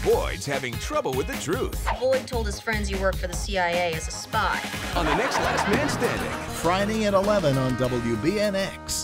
avoids having trouble with the truth. Boyd told his friends he worked for the CIA as a spy. On the next Last Man Standing. Friday at 11 on WBNX.